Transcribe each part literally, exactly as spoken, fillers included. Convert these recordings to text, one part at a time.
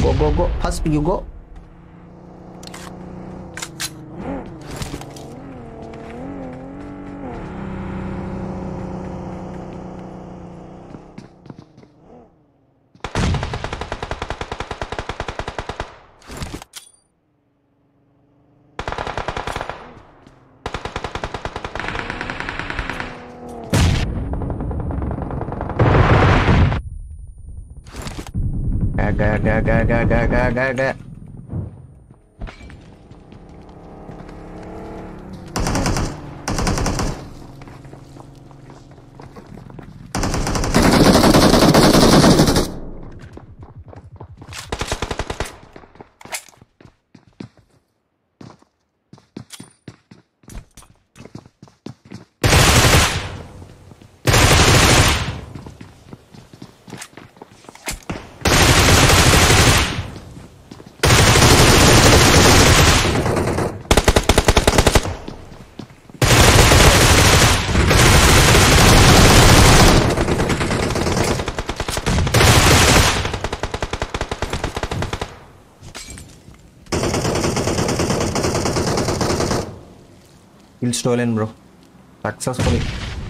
go, go, go. First you go. Gaya, gaya, gaya, gaya, gaya, gaya, gaya, gaya. Kill stolen, bro. Successfully.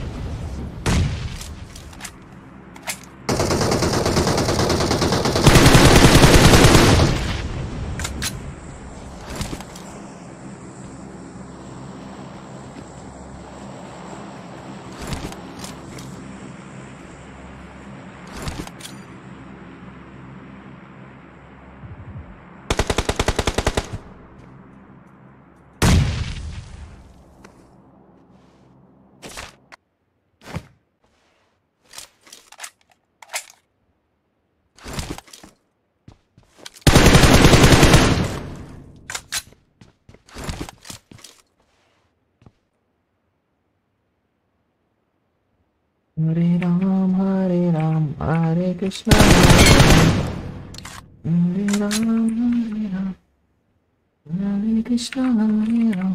Hare Ram, Hare Ram, Hare Krishna, Hare Ram, Hare Ram, Hare Krishna, Hare Ram.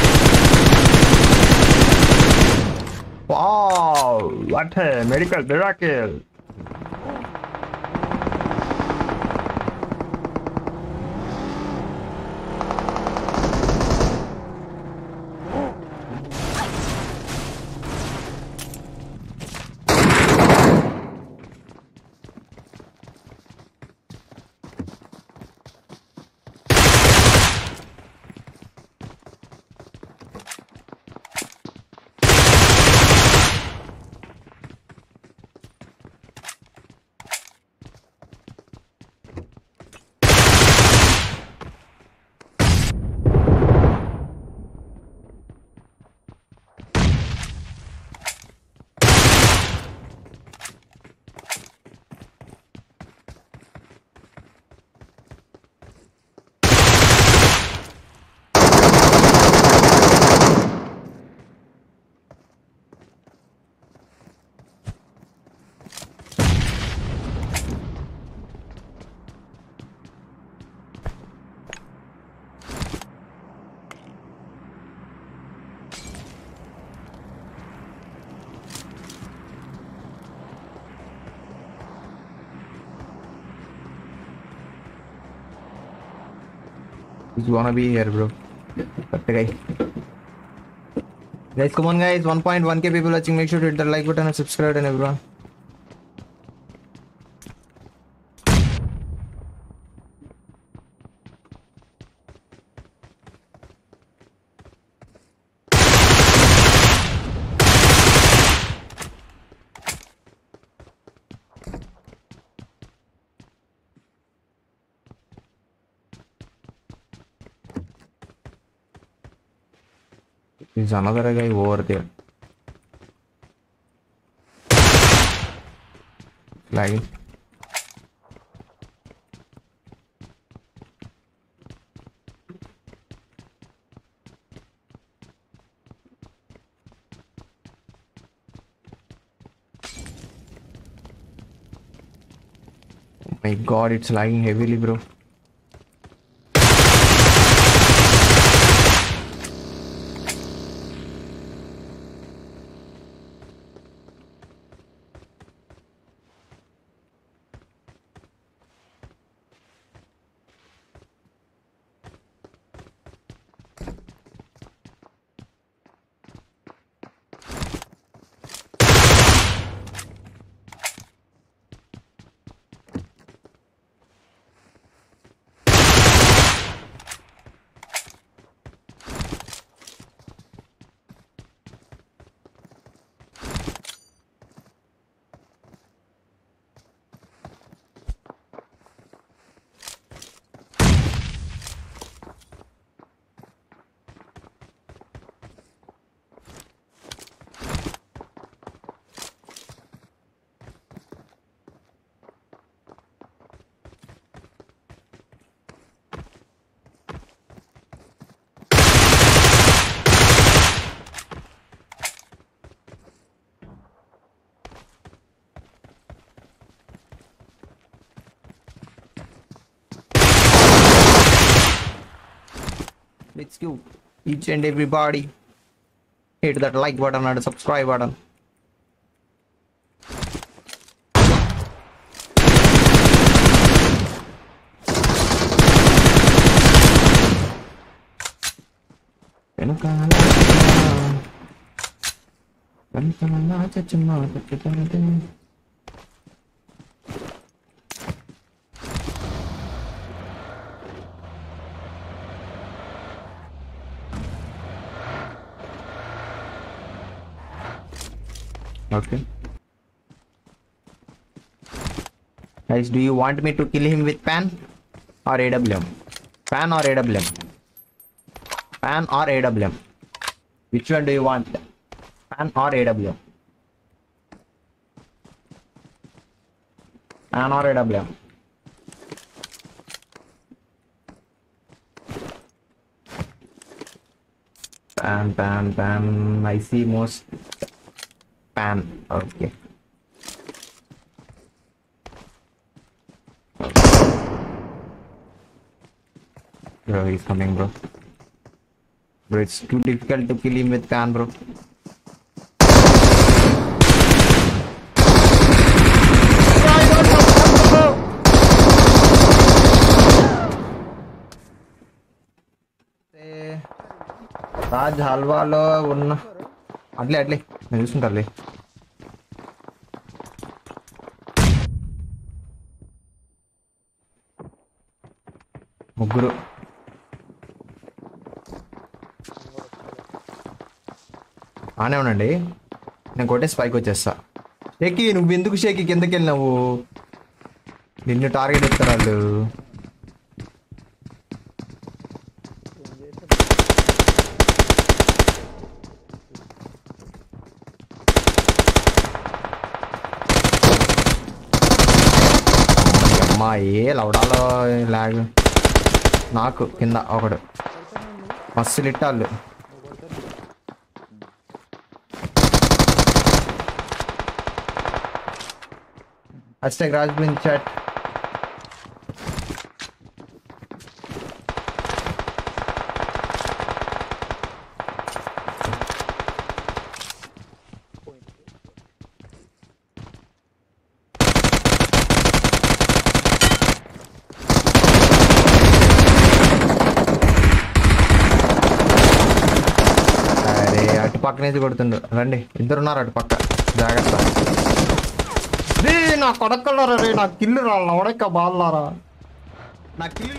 Wow, what a medical miracle! He's gonna be here, bro. But the guy. Guys, come on, guys. one point one K people watching. Make sure to hit the like button and subscribe, and everyone. There's another guy over there. Lagging. Oh my god, it's lagging heavily, bro. Let's go. Each and everybody hit that like button and subscribe button. Okay. Guys, do you want me to kill him with pan or A W M? Pan or A W M? Pan or A W M? Which one do you want? Pan or A W M? Pan or A W M? Pan, pan, pan. I see most pan. Okay. Bro, he's coming, bro. Bro, it's too difficult to kill him with pan, bro. Raj హల్వాలో ఉన్న అట్లే అట్లే నేను చూసుకుంటారులే. ముగ్గురు ఆనే ఉండండి, నేను కొట్టేసి పైకి వచ్చేస్తా. షేకి నువ్వు ఎందుకు షేకి కిందకి వెళ్ళినావు? నిన్ను టార్గెట్ ఇస్తారు వాళ్ళు. అమ్మా ఏ లవడాలో లాగ్ నాకు కింద ఒకడు మస్తు లిట్టాళ్ళు. Hashtag Rajbin chat. అరే అటు పక్క నుంచి కొడుతుండు. రండి, ఇద్దరున్నారు అటు పక్క, జాగ్రత్త. రే నా కొడకలరా, రే నా కిల్లు రా ఉడక బాల్లారా, నా కిల్లు.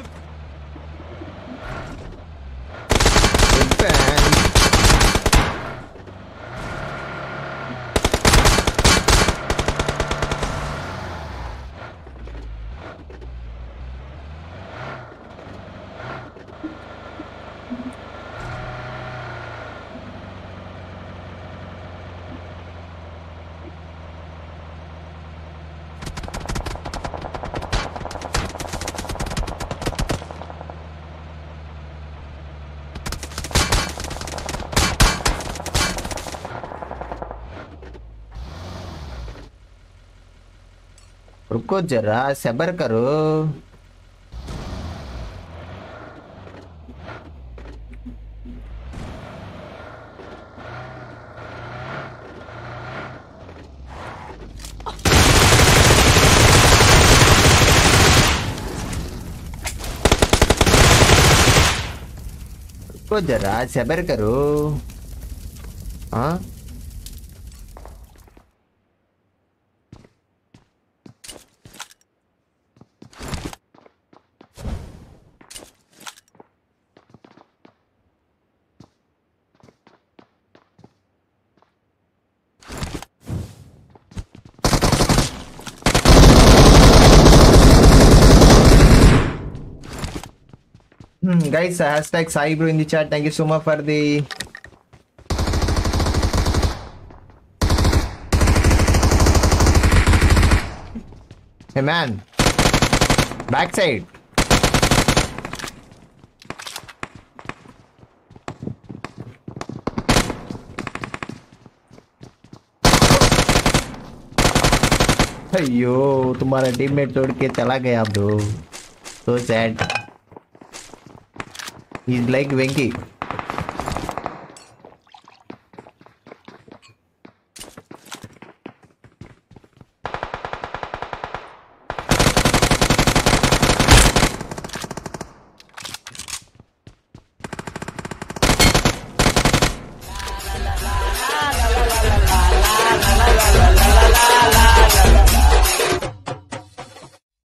रुको जरा सबर करो. रुको जरा सबर करो. हाँ Hmm, guys, uh, hashtag Sai bro in the chat. Thank you so much for the hey man, backside. अयो तुम्हारा टीममेट छोड़ के चला गया bro, so sad. He's like Venki.